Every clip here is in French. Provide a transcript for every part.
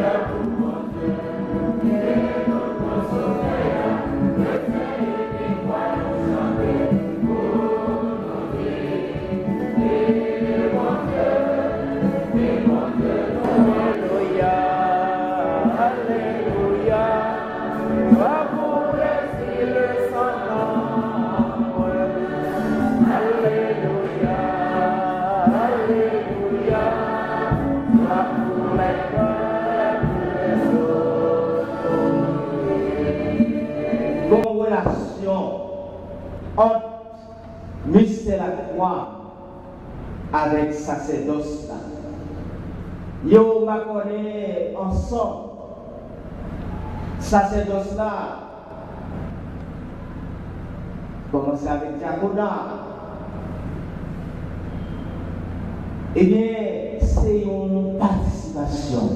Entre mystère la croix avec sacerdoce là. Yo m'a connaît ensemble. Sacerdoce là. Commencer avec diaconat. Eh bien, c'est une participation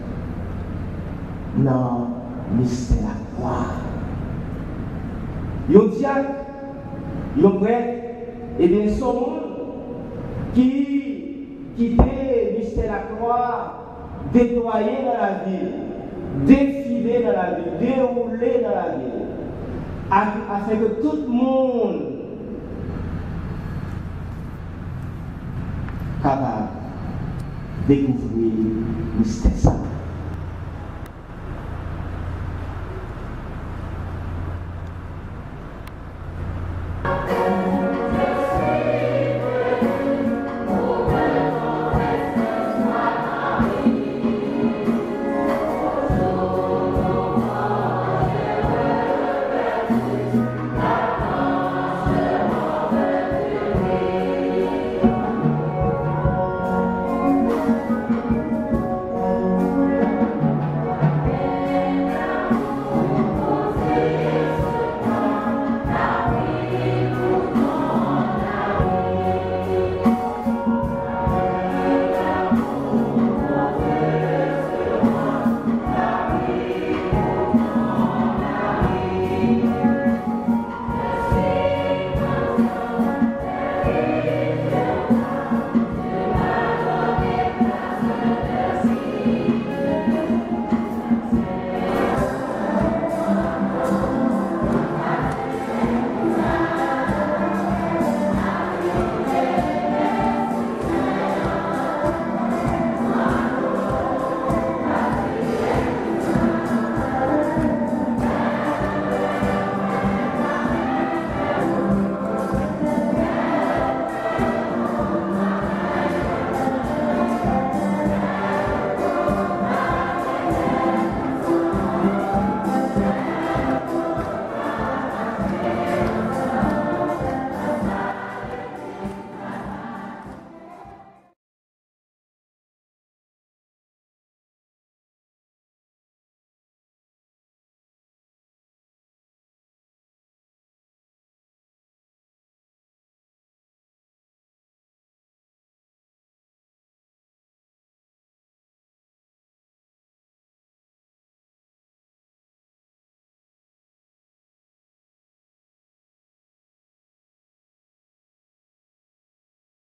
dans le mystère la croix. Yo diacre, yo prêtre, et bien son monde qui fait le mystère la croix, déployer dans la ville, défiler dans la ville, dérouler dans la ville, afin que tout le monde capable de découvrir le mystère.